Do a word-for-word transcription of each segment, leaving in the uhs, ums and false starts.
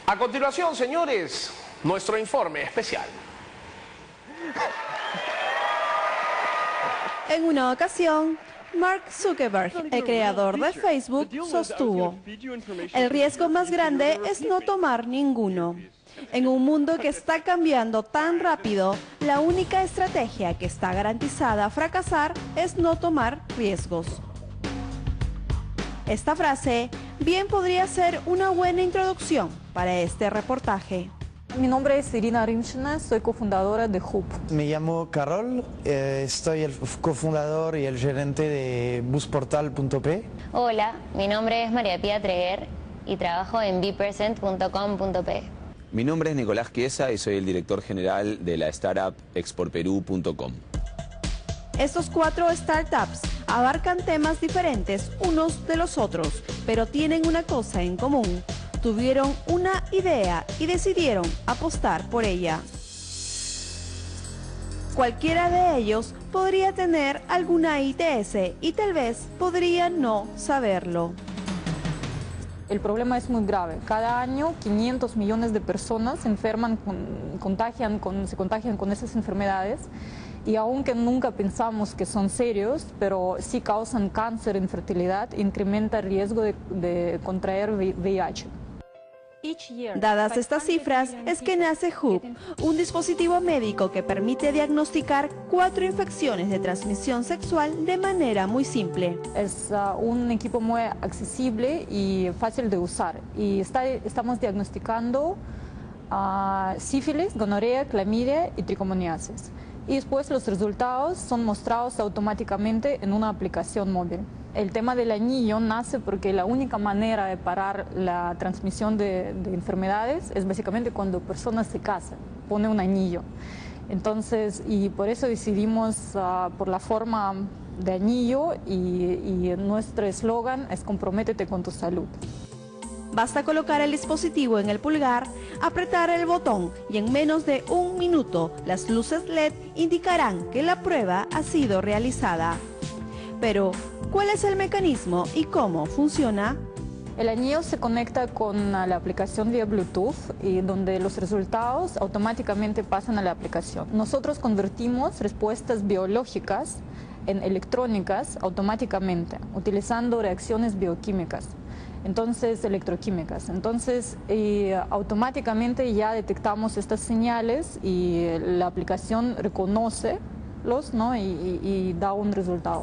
A continuación, señores, nuestro informe especial. En una ocasión, Mark Zuckerberg, el creador de Facebook, sostuvo: el riesgo más grande es no tomar ninguno. En un mundo que está cambiando tan rápido, la única estrategia que está garantizada a fracasar es no tomar riesgos. Esta frase bien podría ser una buena introducción para este reportaje. Mi nombre es Irina Rimshina, soy cofundadora de Hoop. Me llamo Carol, eh, estoy el cofundador y el gerente de busportal punto pe. Hola, mi nombre es María Pía Treguer y trabajo en be present punto com punto pe. Mi nombre es Nicolás Chiesa y soy el director general de la startup export perú punto com. Estos cuatro startups abarcan temas diferentes unos de los otros, pero tienen una cosa en común: tuvieron una idea y decidieron apostar por ella. Cualquiera de ellos podría tener alguna I T S y tal vez podría no saberlo. El problema es muy grave. Cada año quinientos millones de personas se enferman, con, contagian con, se contagian con esas enfermedades, y aunque nunca pensamos que son serios, pero sí causan cáncer, infertilidad, incrementa el riesgo de, de contraer V I H. Dadas estas cifras, es que nace Hoop, un dispositivo médico que permite diagnosticar cuatro infecciones de transmisión sexual de manera muy simple. Es uh, un equipo muy accesible y fácil de usar. Y está, estamos diagnosticando uh, sífilis, gonorrea, clamidia y tricomoniasis. Y después los resultados son mostrados automáticamente en una aplicación móvil. El tema del anillo nace porque la única manera de parar la transmisión de, de enfermedades es básicamente cuando personas se casan, pone un anillo. Entonces, y por eso decidimos uh, por la forma de anillo, y, y nuestro eslogan es comprométete con tu salud. Basta colocar el dispositivo en el pulgar, apretar el botón y en menos de un minuto las luces L E D indicarán que la prueba ha sido realizada. Pero, ¿cuál es el mecanismo y cómo funciona? El anillo se conecta con la aplicación vía Bluetooth, y donde los resultados automáticamente pasan a la aplicación. Nosotros convertimos respuestas biológicas en electrónicas automáticamente, utilizando reacciones bioquímicas. Entonces, electroquímicas. Entonces, eh, automáticamente ya detectamos estas señales y la aplicación reconoce los, ¿no? y, y, y da un resultado.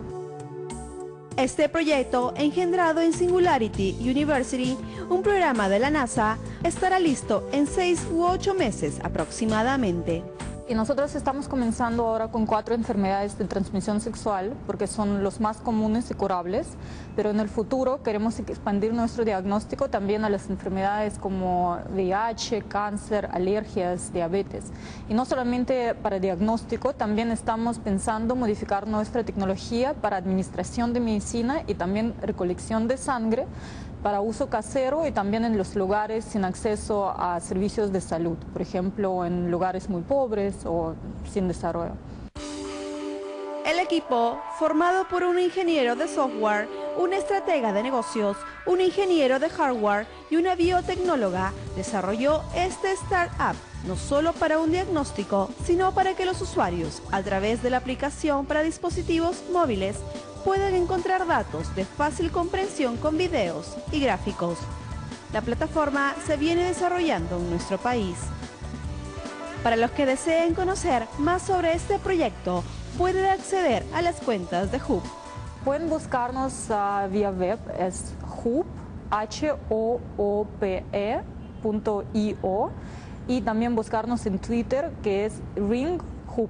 Este proyecto, engendrado en Singularity University, un programa de la NASA, estará listo en seis u ocho meses aproximadamente. Y nosotros estamos comenzando ahora con cuatro enfermedades de transmisión sexual, porque son los más comunes y curables, pero en el futuro queremos expandir nuestro diagnóstico también a las enfermedades como V I H, cáncer, alergias, diabetes. Y no solamente para diagnóstico, también estamos pensando modificar nuestra tecnología para administración de medicina y también recolección de sangre, para uso casero y también en los lugares sin acceso a servicios de salud, por ejemplo, en lugares muy pobres o sin desarrollo. El equipo, formado por un ingeniero de software, una estratega de negocios, un ingeniero de hardware y una biotecnóloga, desarrolló este startup no solo para un diagnóstico, sino para que los usuarios, a través de la aplicación para dispositivos móviles, pueden encontrar datos de fácil comprensión con videos y gráficos. La plataforma se viene desarrollando en nuestro país. Para los que deseen conocer más sobre este proyecto, pueden acceder a las cuentas de Hoop. Pueden buscarnos uh, vía web, es Hoop, H O O P E punto I O, y también buscarnos en Twitter, que es Ring Hoop.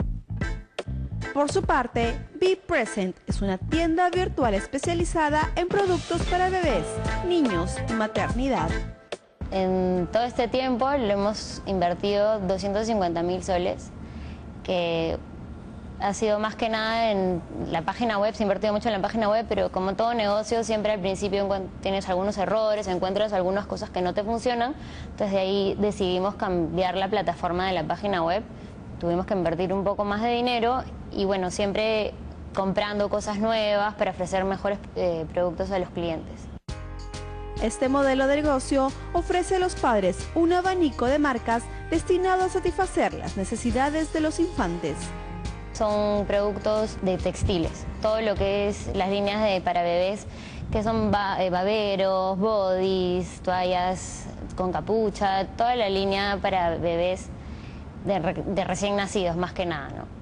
Por su parte, Be Present es una tienda virtual especializada en productos para bebés, niños y maternidad. En todo este tiempo le hemos invertido doscientos cincuenta mil soles, que ha sido más que nada en la página web. Se ha invertido mucho en la página web, pero como todo negocio, siempre al principio tienes algunos errores, encuentras algunas cosas que no te funcionan. Entonces de ahí decidimos cambiar la plataforma de la página web. Tuvimos que invertir un poco más de dinero y bueno, siempre comprando cosas nuevas para ofrecer mejores eh, productos a los clientes. Este modelo de negocio ofrece a los padres un abanico de marcas destinado a satisfacer las necesidades de los infantes. Son productos de textiles, todo lo que es las líneas de para bebés, que son ba eh, baberos, bodys, toallas con capucha, toda la línea para bebés de, re de recién nacidos, más que nada, ¿no?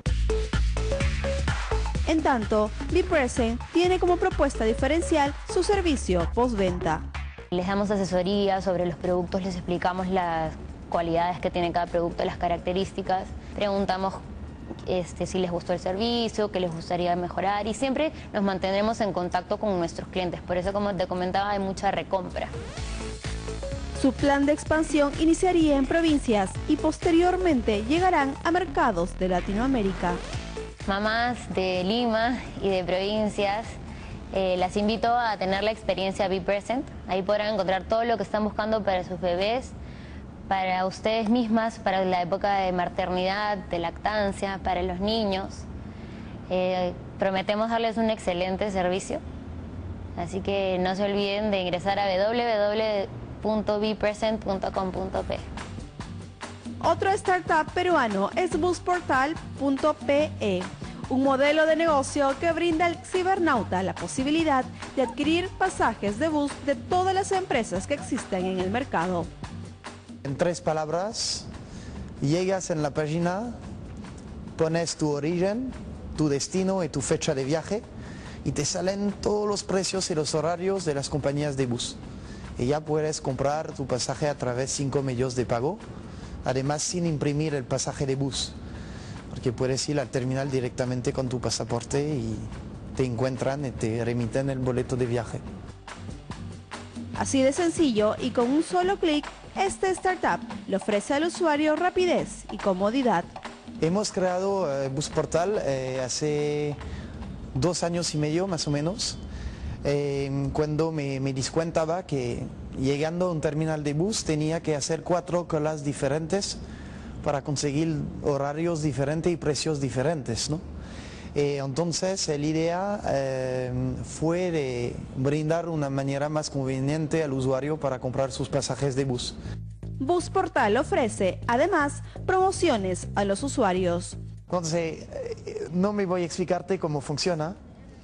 En tanto, BePresent tiene como propuesta diferencial su servicio postventa. Les damos asesoría sobre los productos, les explicamos las cualidades que tiene cada producto, las características, preguntamos este, si les gustó el servicio, qué les gustaría mejorar y siempre nos mantendremos en contacto con nuestros clientes. Por eso, como te comentaba, hay mucha recompra. Su plan de expansión iniciaría en provincias y posteriormente llegarán a mercados de Latinoamérica. Mamás de Lima y de provincias, eh, las invito a tener la experiencia BePresent. Ahí podrán encontrar todo lo que están buscando para sus bebés, para ustedes mismas, para la época de maternidad, de lactancia, para los niños. Eh, prometemos darles un excelente servicio, así que no se olviden de ingresar a w w w punto bepresent punto com punto pe. Otro startup peruano es busportal punto pe, un modelo de negocio que brinda al cibernauta la posibilidad de adquirir pasajes de bus de todas las empresas que existen en el mercado. En tres palabras, llegas en la página, pones tu origen, tu destino y tu fecha de viaje y te salen todos los precios y los horarios de las compañías de bus. Y ya puedes comprar tu pasaje a través de cinco medios de pago, además sin imprimir el pasaje de bus, porque puedes ir al terminal directamente con tu pasaporte y te encuentran y te remiten el boleto de viaje. Así de sencillo y con un solo clic, este startup le ofrece al usuario rapidez y comodidad. Hemos creado eh, Busportal eh, hace dos años y medio más o menos, eh, cuando me, me di cuenta que llegando a un terminal de bus tenía que hacer cuatro colas diferentes para conseguir horarios diferentes y precios diferentes, ¿no? Eh, entonces la idea eh, fue de brindar una manera más conveniente al usuario para comprar sus pasajes de bus. Busportal ofrece además promociones a los usuarios. Entonces eh, no me voy a explicarte cómo funciona,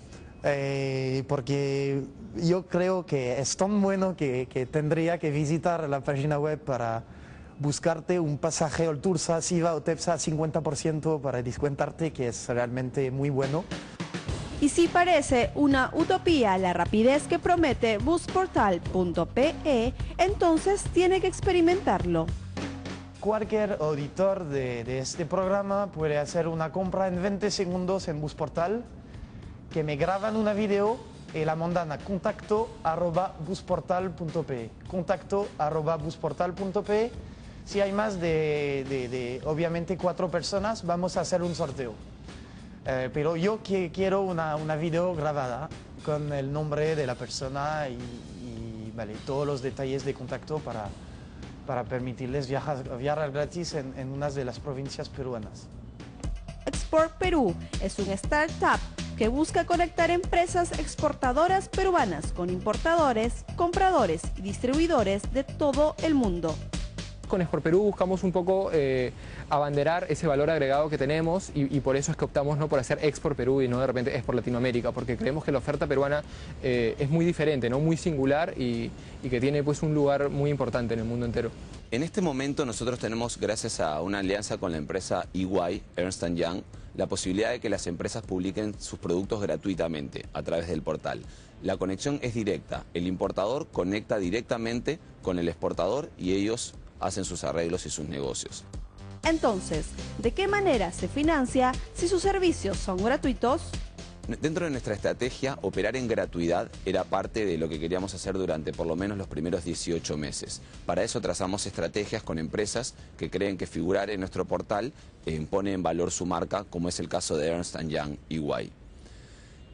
eh, porque yo creo que es tan bueno que, que tendría que visitar la página web para buscarte un pasaje Oltursa, Siva o Tepsa cincuenta por ciento para descuentarte, que es realmente muy bueno. Y si parece una utopía la rapidez que promete busportal punto pe, entonces tiene que experimentarlo. Cualquier auditor de, de este programa puede hacer una compra en veinte segundos en Busportal, que me graban una video y la mandan a contacto arroba busportal punto pe. Contacto arroba busportal punto pe. Si hay más de, de, de, obviamente, cuatro personas, vamos a hacer un sorteo. Eh, pero yo que, quiero una, una video grabada con el nombre de la persona y, y vale, todos los detalles de contacto para, para permitirles viajar, viajar gratis en, en una de las provincias peruanas. Export Perú es un startup que busca conectar empresas exportadoras peruanas con importadores, compradores y distribuidores de todo el mundo. Con Export Perú buscamos un poco eh, abanderar ese valor agregado que tenemos y, y por eso es que optamos no por hacer Export Perú y no de repente Export Latinoamérica, porque creemos que la oferta peruana eh, es muy diferente, ¿no? Muy singular y, y que tiene pues un lugar muy importante en el mundo entero. En este momento nosotros tenemos, gracias a una alianza con la empresa E Y, Ernst and Young, la posibilidad de que las empresas publiquen sus productos gratuitamente a través del portal. La conexión es directa, el importador conecta directamente con el exportador y ellos hacen sus arreglos y sus negocios. Entonces, ¿de qué manera se financia si sus servicios son gratuitos? Dentro de nuestra estrategia, operar en gratuidad era parte de lo que queríamos hacer durante por lo menos los primeros dieciocho meses. Para eso trazamos estrategias con empresas que creen que figurar en nuestro portal eh, pone en valor su marca, como es el caso de Ernst and Young E Y.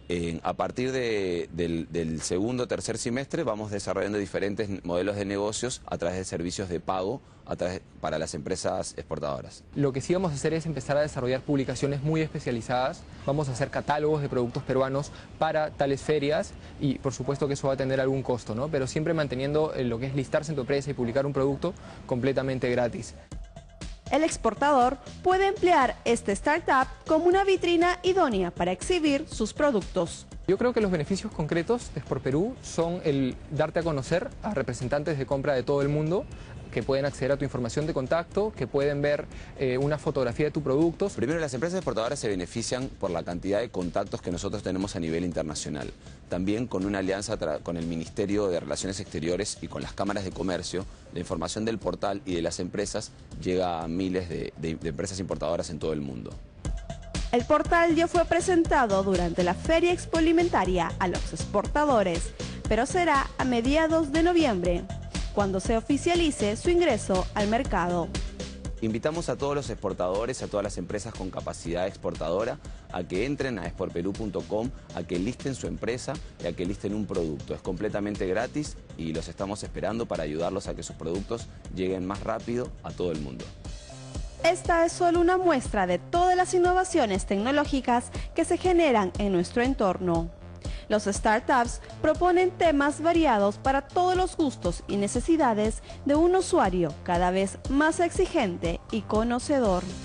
En- a partir de- del, del segundo o tercer semestre vamos desarrollando diferentes modelos de negocios a través de servicios de pago a través, para las empresas exportadoras. Lo que sí vamos a hacer es empezar a desarrollar publicaciones muy especializadas. Vamos a hacer catálogos de productos peruanos para tales ferias y por supuesto que eso va a tener algún costo, ¿no? Pero siempre manteniendo eh, lo que es listarse en tu empresa y publicar un producto completamente gratis. El exportador puede emplear este startup como una vitrina idónea para exhibir sus productos. Yo creo que los beneficios concretos de Export Perú son el darte a conocer a representantes de compra de todo el mundo, que pueden acceder a tu información de contacto, que pueden ver eh, una fotografía de tu producto. Primero, las empresas exportadoras se benefician por la cantidad de contactos que nosotros tenemos a nivel internacional. También con una alianza con el Ministerio de Relaciones Exteriores y con las cámaras de comercio, la información del portal y de las empresas llega a miles de, de, de empresas importadoras en todo el mundo. El portal ya fue presentado durante la Feria Expoalimentaria a los exportadores, pero será a mediados de noviembre, cuando se oficialice su ingreso al mercado. Invitamos a todos los exportadores, a todas las empresas con capacidad exportadora, a que entren a export perú punto com, a que listen su empresa y a que listen un producto. Es completamente gratis y los estamos esperando para ayudarlos a que sus productos lleguen más rápido a todo el mundo. Esta es solo una muestra de todas las innovaciones tecnológicas que se generan en nuestro entorno. Los startups proponen temas variados para todos los gustos y necesidades de un usuario cada vez más exigente y conocedor.